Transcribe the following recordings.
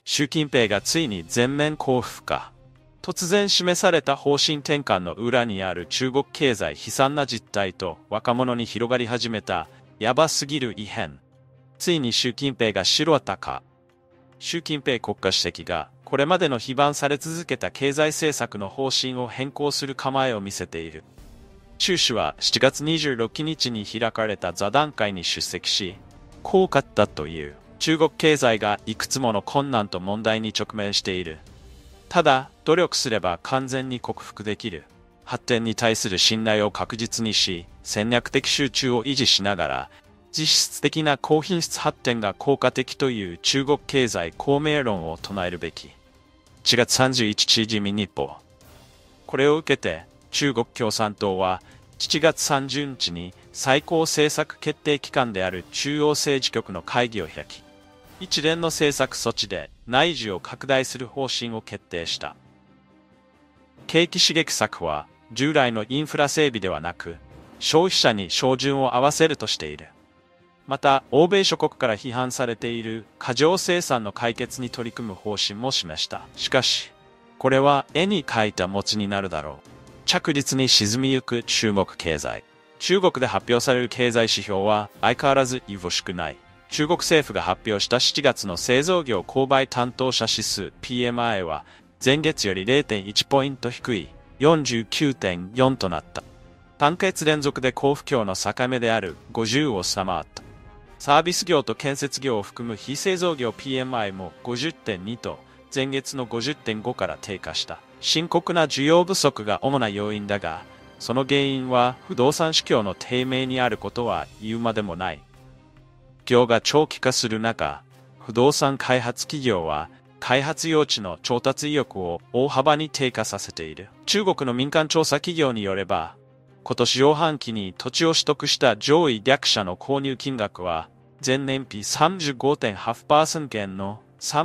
習近平がついに全面降伏か。突然示された方針転換の裏にある中国経済悲惨な実態と若者に広がり始めたやばすぎる異変。ついに習近平が白旗か。習近平国家主席がこれまでの非番され続けた経済政策の方針を変更する構えを見せている。習氏は7月26日に開かれた座談会に出席し、こう語ったという。中国経済がいくつもの困難と問題に直面している。ただ、努力すれば完全に克服できる。発展に対する信頼を確実にし、戦略的集中を維持しながら、実質的な高品質発展が効果的という中国経済公明論を唱えるべき。7月31日人民日報。これを受けて、中国共産党は7月30日に最高政策決定機関である中央政治局の会議を開き、一連の政策措置で内需を拡大する方針を決定した。景気刺激策は従来のインフラ整備ではなく、消費者に照準を合わせるとしている。また、欧米諸国から批判されている過剰生産の解決に取り組む方針も示した。しかし、これは絵に描いた餅になるだろう。着実に沈みゆく中国経済。中国で発表される経済指標は相変わらず乏しくない。中国政府が発表した7月の製造業購買担当者指数 PMI は前月より 0.1 ポイント低い 49.4 となった。単月連続で好不況の境目である50を下回った。サービス業と建設業を含む非製造業 PMI も 50.2 と前月の 50.5 から低下した。深刻な需要不足が主な要因だが、その原因は不動産市況の低迷にあることは言うまでもない。業が長期化する中、不動産開発企業は開発用地の調達意欲を大幅に低下させている。中国の民間調査企業によれば、今年上半期に土地を取得した上位略者の購入金額は、前年比 35.8% 減の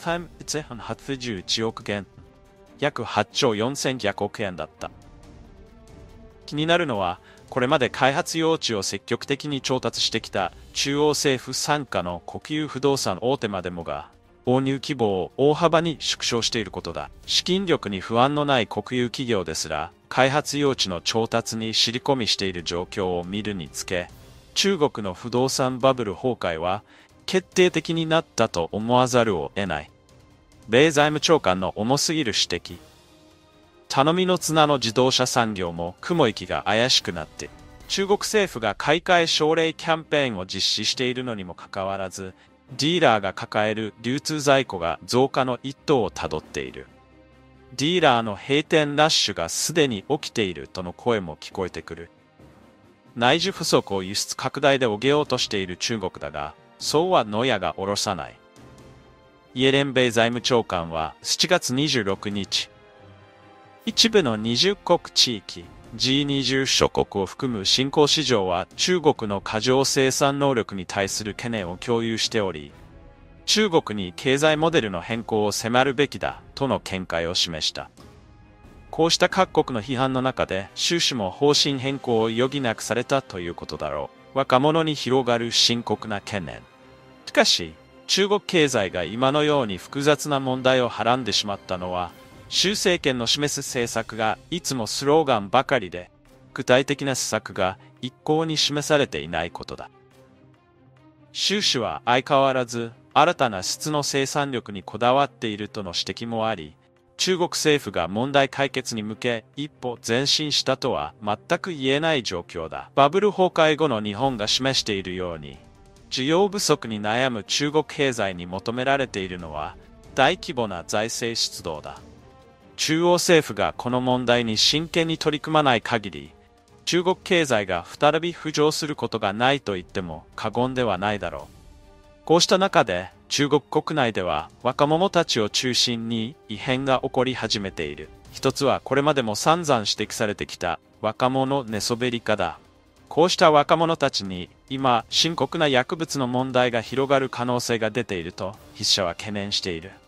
381億元、約8兆4100億円だった。気になるのは、これまで開発用地を積極的に調達してきた中央政府傘下の国有不動産大手までもが、購入規模を大幅に縮小していることだ。資金力に不安のない国有企業ですら、開発用地の調達に尻込みしている状況を見るにつけ、中国の不動産バブル崩壊は決定的になったと思わざるを得ない。米財務長官の重すぎる指摘。頼みの綱の自動車産業も雲行きが怪しくなって、中国政府が買い替え奨励キャンペーンを実施しているのにもかかわらず、ディーラーが抱える流通在庫が増加の一途をたどっている。ディーラーの閉店ラッシュがすでに起きているとの声も聞こえてくる。内需不足を輸出拡大で補おうとしている中国だが、そうは野矢が下ろさない。イエレン米財務長官は7月26日、一部の20国地域、G20 諸国を含む新興市場は中国の過剰生産能力に対する懸念を共有しており、中国に経済モデルの変更を迫るべきだとの見解を示した。こうした各国の批判の中で、習氏も方針変更を余儀なくされたということだろう。若者に広がる深刻な懸念。しかし、中国経済が今のように複雑な問題をはらんでしまったのは、習政権の示す政策がいつもスローガンばかりで、具体的な施策が一向に示されていないことだ。習氏は相変わらず新たな質の生産力にこだわっているとの指摘もあり、中国政府が問題解決に向け一歩前進したとは全く言えない状況だ。バブル崩壊後の日本が示しているように、需要不足に悩む中国経済に求められているのは大規模な財政出動だ。中央政府がこの問題に真剣に取り組まない限り、中国経済が再び浮上することがないと言っても過言ではないだろう。こうした中で、中国国内では若者たちを中心に異変が起こり始めている。一つはこれまでも散々指摘されてきた若者寝そべり化だ。こうした若者たちに今深刻な薬物の問題が広がる可能性が出ていると筆者は懸念している。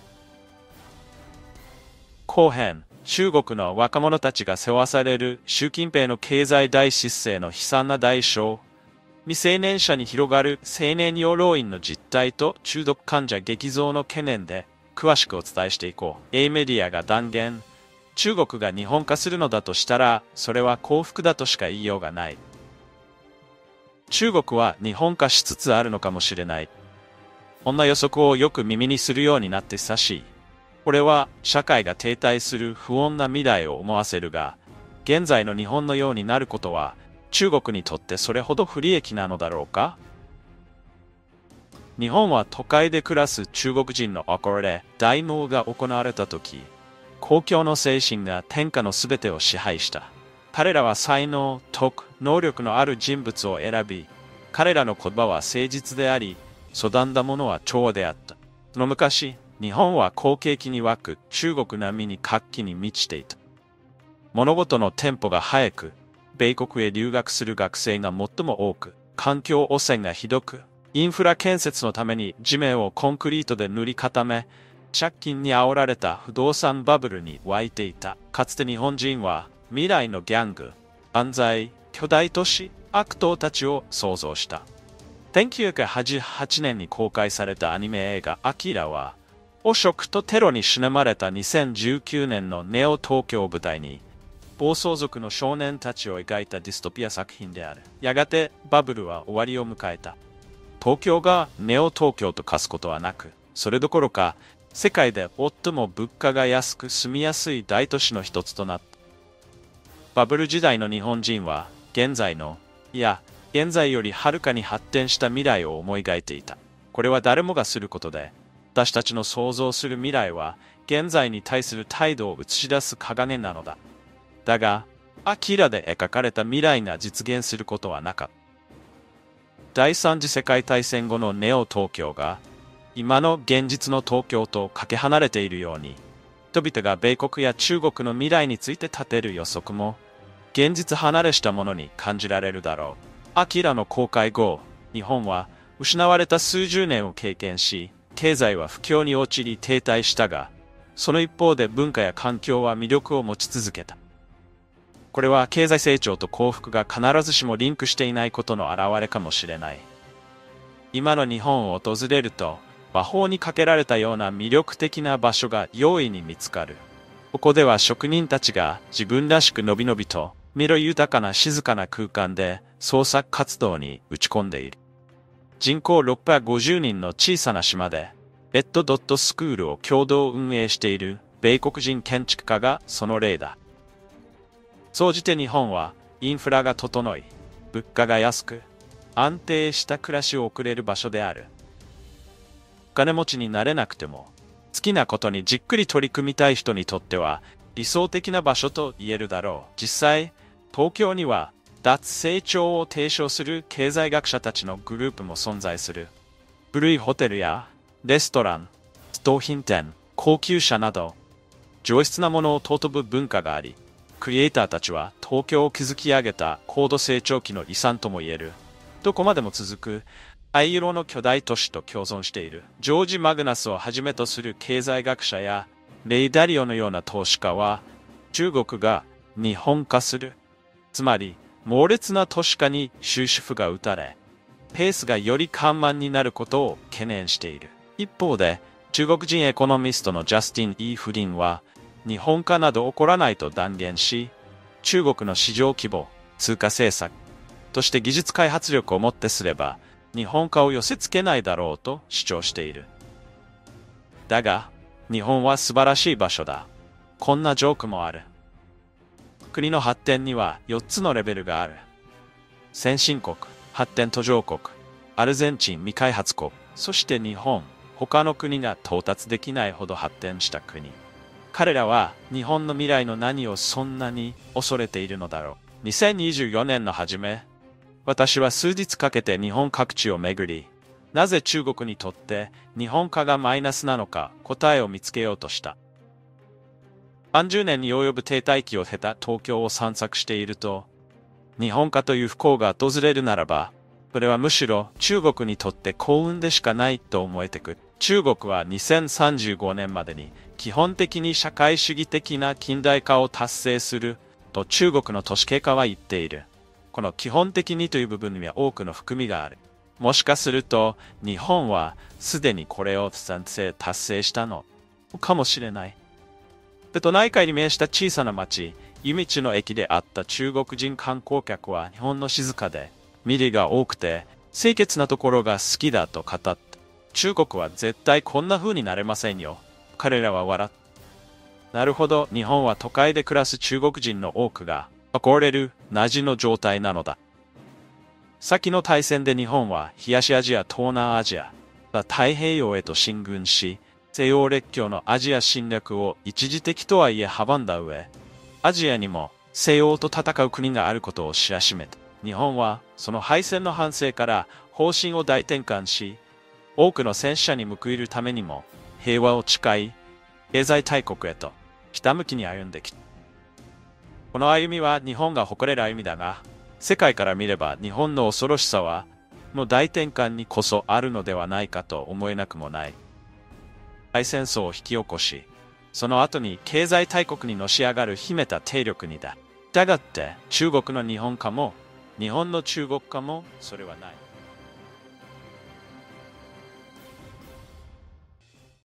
後編、中国の若者たちが背負わされる習近平の経済大失勢の悲惨な代償。未成年者に広がる青年養老院の実態と中毒患者激増の懸念で、 詳しくお伝えしていこう。A メディアが断言、中国が日本化するのだとしたら、それは幸福だとしか言いようがない。中国は日本化しつつあるのかもしれない。こんな予測をよく耳にするようになって久しい。これは社会が停滞する不穏な未来を思わせるが、現在の日本のようになることは中国にとってそれほど不利益なのだろうか？日本は都会で暮らす中国人の憧れ、大脳が行われたとき、公共の精神が天下のすべてを支配した。彼らは才能、徳、能力のある人物を選び、彼らの言葉は誠実であり、育んだものは調和であった。その昔、日本は好景気に沸く中国並みに活気に満ちていた。物事のテンポが速く、米国へ留学する学生が最も多く、環境汚染がひどく、インフラ建設のために地面をコンクリートで塗り固め、借金に煽られた不動産バブルに沸いていた。かつて日本人は未来のギャング、犯罪、巨大都市、悪党たちを想像した。1988年に公開されたアニメ映画アキラは、汚職とテロに苛まれた2019年のネオ東京を舞台に、暴走族の少年たちを描いたディストピア作品である。やがてバブルは終わりを迎えた。東京がネオ東京と化すことはなく、それどころか、世界で最も物価が安く住みやすい大都市の一つとなった。バブル時代の日本人は、現在よりはるかに発展した未来を思い描いていた。これは誰もがすることで、私たちの想像する未来は、現在に対する態度を映し出す鏡なのだ。だが、アキラで描かれた未来が実現することはなかった。第三次世界大戦後のネオ東京が、今の現実の東京とかけ離れているように、人々が米国や中国の未来について立てる予測も、現実離れしたものに感じられるだろう。アキラの公開後、日本は失われた数十年を経験し、経済は不況に陥り停滞したが、その一方で文化や環境は魅力を持ち続けた。これは経済成長と幸福が必ずしもリンクしていないことの表れかもしれない。今の日本を訪れると、魔法にかけられたような魅力的な場所が容易に見つかる。ここでは職人たちが自分らしくのびのびと、緑豊かな静かな空間で創作活動に打ち込んでいる。人口650人の小さな島で、レッドドットスクールを共同運営している米国人建築家がその例だ。総じて日本はインフラが整い、物価が安く、安定した暮らしを送れる場所である。お金持ちになれなくても、好きなことにじっくり取り組みたい人にとっては理想的な場所と言えるだろう。実際、東京には脱成長を提唱する経済学者たちのグループも存在する。古いホテルやレストラン、store品店、高級車など、上質なものを尊ぶ文化があり、クリエイターたちは東京を築き上げた高度成長期の遺産とも言える。どこまでも続く藍色の巨大都市と共存している。ジョージ・マグナスをはじめとする経済学者やレイ・ダリオのような投資家は、中国が日本化する。つまり、猛烈な都市化に終止符が打たれ、ペースがより緩慢になることを懸念している。一方で、中国人エコノミストのジャスティン・イー・フリンは、日本化など起こらないと断言し、中国の市場規模、通貨政策として技術開発力をもってすれば、日本化を寄せ付けないだろうと主張している。だが、日本は素晴らしい場所だ。こんなジョークもある。国の発展には4つのレベルがある。先進国、発展途上国、アルゼンチン未開発国、そして日本、他の国が到達できないほど発展した国。彼らは日本の未来の何をそんなに恐れているのだろう。2024年の初め、私は数日かけて日本各地を巡り、なぜ中国にとって日本化がマイナスなのか答えを見つけようとした。30年に及ぶ停滞期を経た東京を散策していると、日本化という不幸が訪れるならば、それはむしろ中国にとって幸運でしかないと思えてくる。中国は2035年までに基本的に社会主義的な近代化を達成すると中国の都市計画は言っている。この基本的にという部分には多くの含みがある。もしかすると日本はすでにこれを達成したのかもしれない。瀬戸内海に面した小さな町、湯道の駅で会った中国人観光客は日本の静かで、ミリが多くて、清潔なところが好きだと語った。中国は絶対こんな風になれませんよ。彼らは笑った。なるほど、日本は都会で暮らす中国人の多くが、憧れるナジの状態なのだ。先の大戦で日本は東アジア、東南アジア、太平洋へと進軍し、西洋列強のアジア侵略を一時的とはいえ阻んだ上、アジアにも西欧と戦う国があることを知らしめた。日本はその敗戦の反省から方針を大転換し、多くの戦死者に報いるためにも平和を誓い、経済大国へとひたむきに歩んできた。この歩みは日本が誇れる歩みだが、世界から見れば日本の恐ろしさは、の大転換にこそあるのではないかと思えなくもない。大戦争を引き起こし、その後に経済大国にのし上がる秘めた勢力にだ。したがって中国の日本化も、日本の中国化もそれはない。